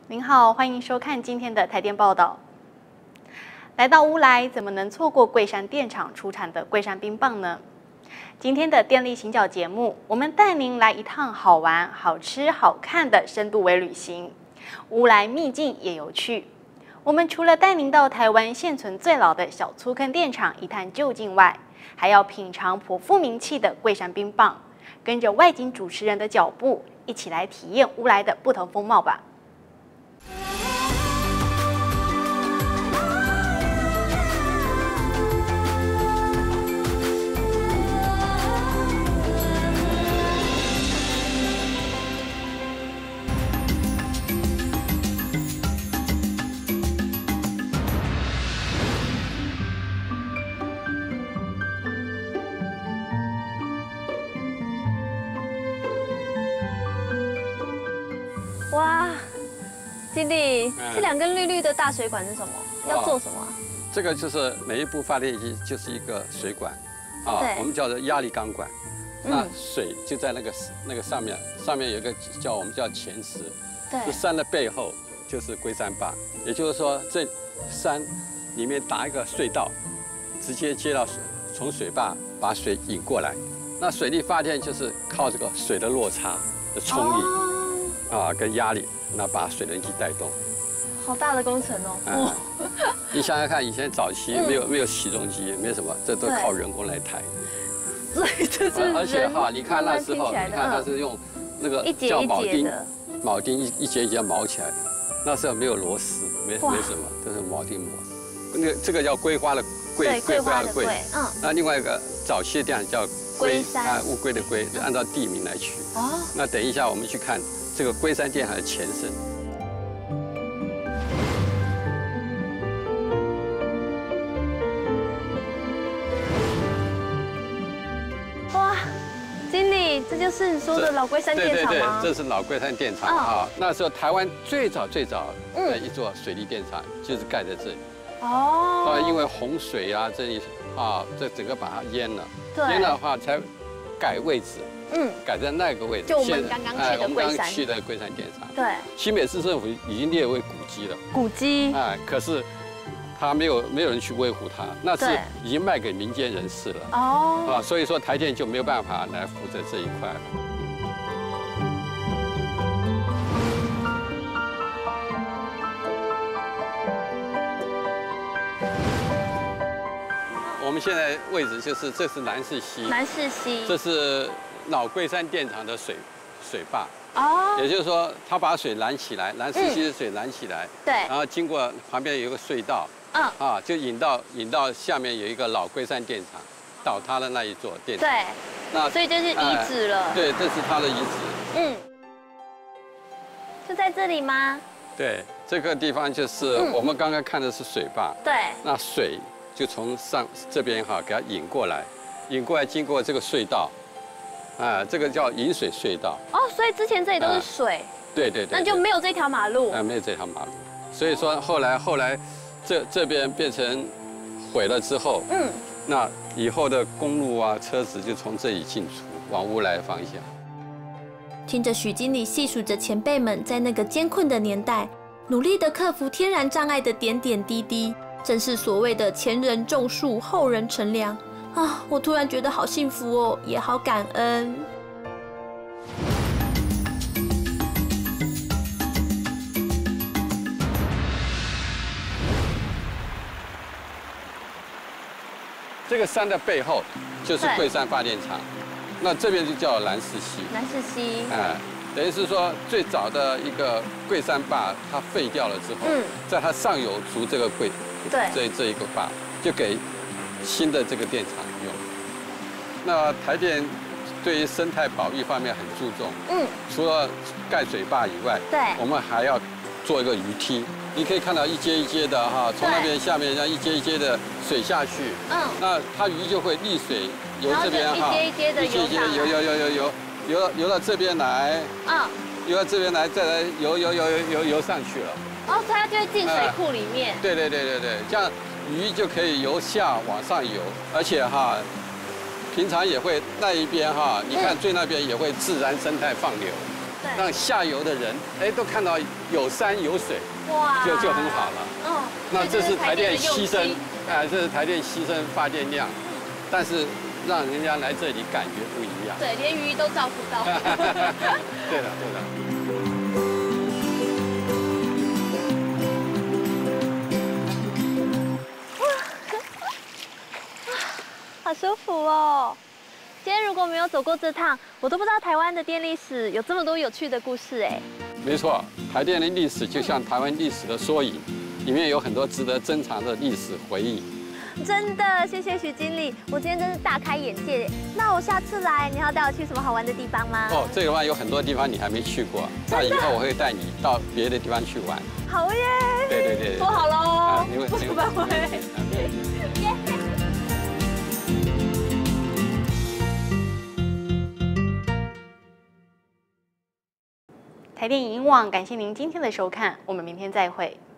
您好，欢迎收看今天的台电报道。来到乌来，怎么能错过桂山电厂出产的桂山冰棒呢？今天的电力行脚节目，我们带您来一趟好玩、好吃、好看的深度微旅行。乌来秘境也有趣。我们除了带您到台湾现存最老的小粗坑电厂一探究竟外，还要品尝颇负名气的桂山冰棒。跟着外景主持人的脚步，一起来体验乌来的不同风貌吧。 哇，经理，这两根绿绿的大水管是什么？要做什么？ 这个就是每一部发电机就是一个水管，啊，我们叫做压力钢管。那水就在那个上面有一个我们叫前石，这山的背后就是龟山坝，也就是说这山里面打一个隧道，直接接到水，从水坝把水引过来。那水力发电就是靠这个水的落差的冲力。啊，跟压力，那把水轮机带动， 好大的工程哦！ 你想想看，以前早期没有起重机，没什么，这都靠人工来抬。 所以这是而且哈，你看那时候，你看它是用那个叫铆钉一节一节铆起来的。那时候没有螺丝，没什么，都是铆钉磨。这个叫桂花的桂，桂花的桂。那另外一个早期的电厂叫龟山，乌龟的龟，就按照地名来取。哦。那等一下我们去看。这个龟山电厂的前身。 哇，经理，这就是你说的老龟山电厂吗？ 对，这是老龟山电厂啊。那时候台湾最早的一座水利电厂就是盖在这里。哦。因为洪水啊，这整个把它淹了。对。淹了的话才改位置。改在那个位置， 就我们刚刚去的龟山电厂。对，新北市政府已经列为古迹了。 古迹。 可是他没有人去维护它，那是已经卖给民间人士了。哦。所以说台电就没有办法来负责这一块了。我们现在位置就是这是南势溪。 南势溪。这是。老龟山电厂的水坝，也就是说，它把水拦起来，南势溪的水拦起来，对，然后经过旁边有一个隧道，就引到下面有一个老龟山电厂，倒塌的那一座电厂，对， 那所以这是遗址了， 对，这是它的遗址， 就在这里吗？ 对，这个地方就是我们刚刚看的是水坝，对，那水就从这边给它引过来，经过这个隧道。这个叫引水隧道哦，所以之前这里都是水， 对， 那就没有这条马路， 没有这条马路，所以说后来这边变成毁了之后，那以后的公路啊车子就从这里进出往乌来的方向。 听着许经理细数着前辈们在那个艰困的年代努力的克服天然障碍的点点滴滴，正是所谓的前人种树，后人乘凉。我突然觉得好幸福哦，也好感恩。 这个山的背后就是桂山发电厂，那这边就叫南势溪。 南势溪。 等于是说最早的一个桂山坝，它废掉了之后，在它上游筑这个这一个坝，就给新的这个电厂用。那台电对于生态保育方面很注重。除了盖水坝以外，我们还要做一个鱼梯。你可以看到一阶一阶的从那边下面让一阶一阶的水下去。那它鱼就会逆水由这边一阶一阶的游到这边来。游到这边来，再来游上去了。 哦，它就会进水库里面。 对，这样鱼就可以由下往上游，而且平常也会那一边你看最那边也会自然生态放流， 让下游的人都看到有山有水， 哇， 就很好了。嗯，那这是台电牺牲，这是台电牺牲发电量，但是让人家来这里感觉不一样。 对，连鱼都照顾到。 对的，对的。 好舒服哦！今天如果没有走过这趟，我都不知道台湾的电力史有这么多有趣的故事哎。 没错，台电的历史就像台湾历史的缩影，里面有很多值得珍藏的历史回忆。 真的，谢谢许经理，我今天真是大开眼界。那我下次来，你要带我去什么好玩的地方吗？ 哦，这个话有很多地方你还没去过，那以后我会带你到别的地方去玩。 好耶！ 对， 说好喽， 不反悔。 台电影音网感谢您今天的收看，我们明天再会。